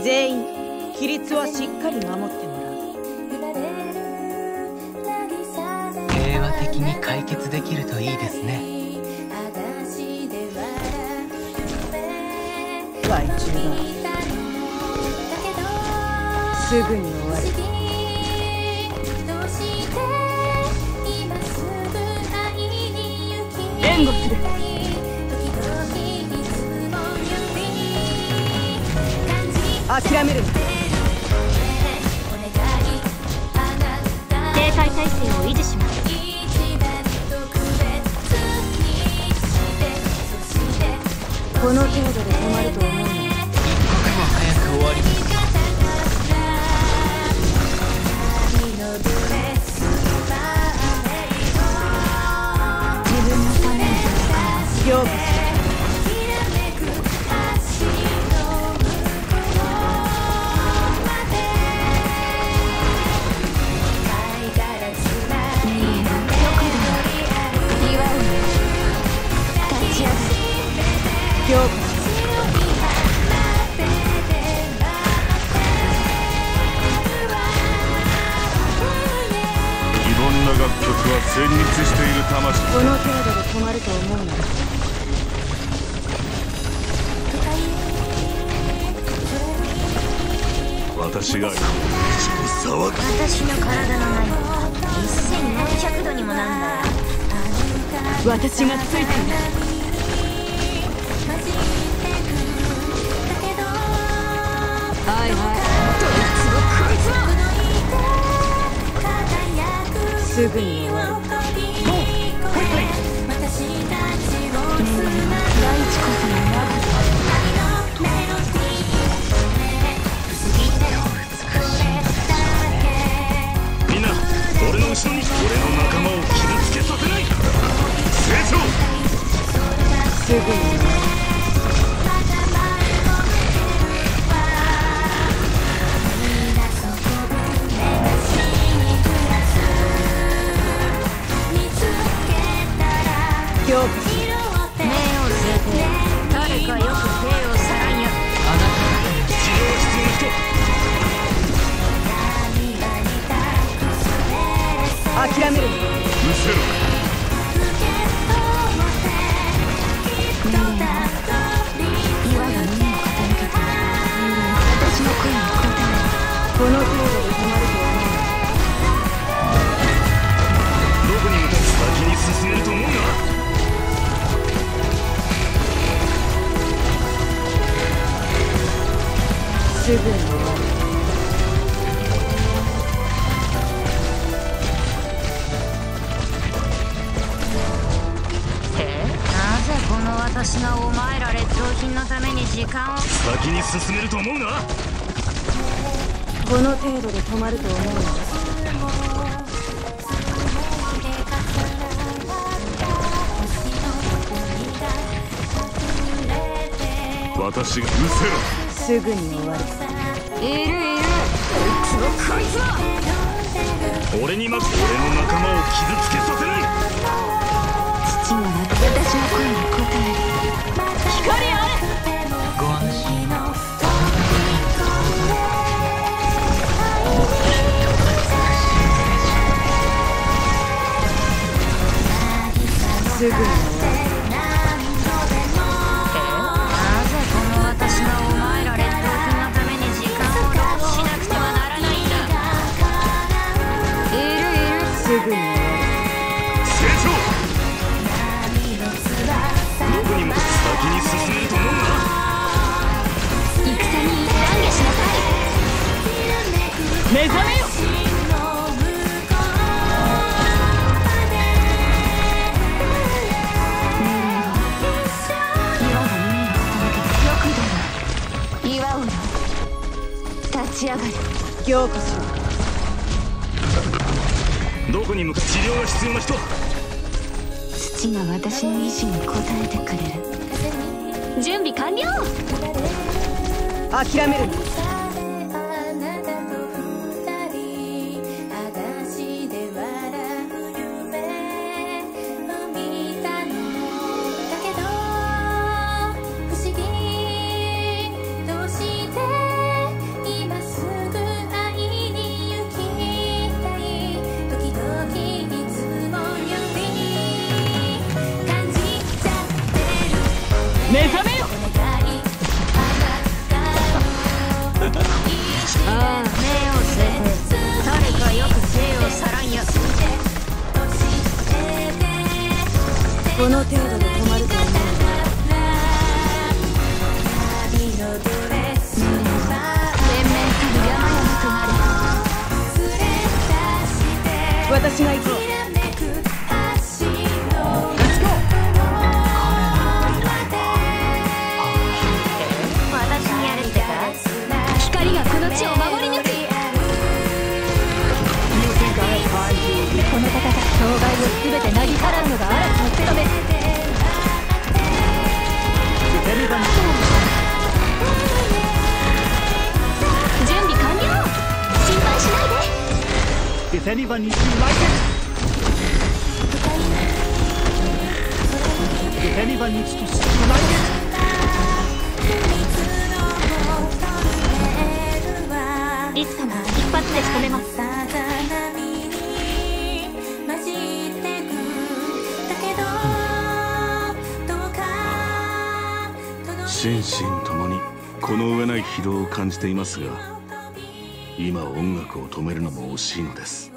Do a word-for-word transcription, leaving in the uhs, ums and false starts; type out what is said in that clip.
全員規律はしっかり守ってもらう。 平和的に解決できるといいですね。 害虫がすぐに終わる。援護する。諦めるな。 警戒態勢を維持します。 この程度で止まると思うの。 一刻も早く終わります。 自分のためにようこそ。ようこそ。 非凡な楽曲は戦慄している魂。 この程度で止まると思うなら。 私が騒ぐ。 私の体の内部はせんよんひゃくどにもなんだよ。 私がついている。はいはい。すぐに終わる。もうほっといて。 命令は第一こその長さ。 みんな俺の後ろに。俺の仲間を傷つけさせない。成長。 すぐに終わる。ようこそ。 目を据えて誰かよく手をさらんや。 あなた方に治療が必要な人。 諦めるな。 うせろ。 命令は岩が耳を傾けて私の声に応える。 この程度で止まると思う。 どこに向かって先に進めると思うな。 すぐに終わる。 え？なぜこの私がお前ら劣等品のために時間を。 先に進めると思うな。 この程度で止まると思うの。 私がうせろ。 すぐに終わる。 いるいる。こいつは俺に待つ。俺の仲間を傷つけさせない。 父が私の声に応える。光あれ。 ご安心を。 すぐに終わる。すぐに終わる。 成長。どこに向かって先に進めると思うな。 戦に懺悔しなさい。 目覚めよ。 岩をよ立ち上がる。 ようこそ。 どこに向かって治療が必要な人。 父が私の意志に応えてくれる。準備完了。 諦めるな。 目覚めよ。 ああ、目を据えて誰かよく手をさらんや。 この程度で止まると思う。私が行こう。 私にやるってか。光がこの地を守り抜く。この戦い、障害を全てなぎ払うのが嵐の務め。準備完了。心配しないで。 If anyone needs me like it. If anyone needs to see you like it. リスカも一発で仕留めます。 心身ともにこの上ない疲労を感じていますが、今音楽を止めるのも惜しいのです。